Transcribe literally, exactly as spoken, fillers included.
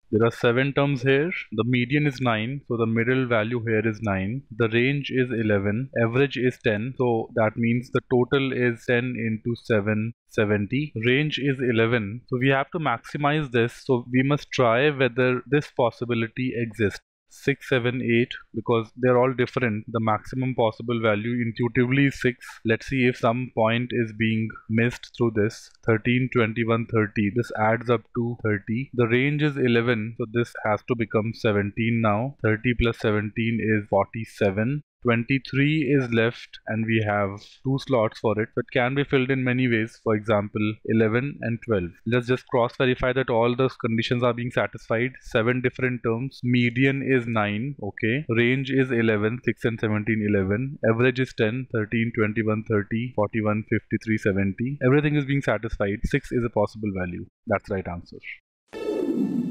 There are seven terms here. The median is nine, so the middle value here is nine. The range is eleven. Average is ten, so that means the total is ten into seven, seventy. Range is eleven, so we have to maximize this. So we must try whether this possibility exists. six, seven, eight, because they're all different. The maximum possible value intuitively is six. Let's see if some point is being missed through this. thirteen, twenty-one, thirty. This adds up to thirty. The range is eleven, so this has to become seventeen now. thirty plus seventeen is forty-seven. twenty-three is left and we have two slots for it. So it can be filled in many ways. For example, eleven and twelve. Let's just cross verify that all those conditions are being satisfied. Seven different terms. Median is nine. Okay. Range is eleven. six and seventeen, eleven. Average is ten. thirteen, twenty-one, thirty, forty-one, fifty-three, seventy. Everything is being satisfied. six is a possible value. That's the right answer.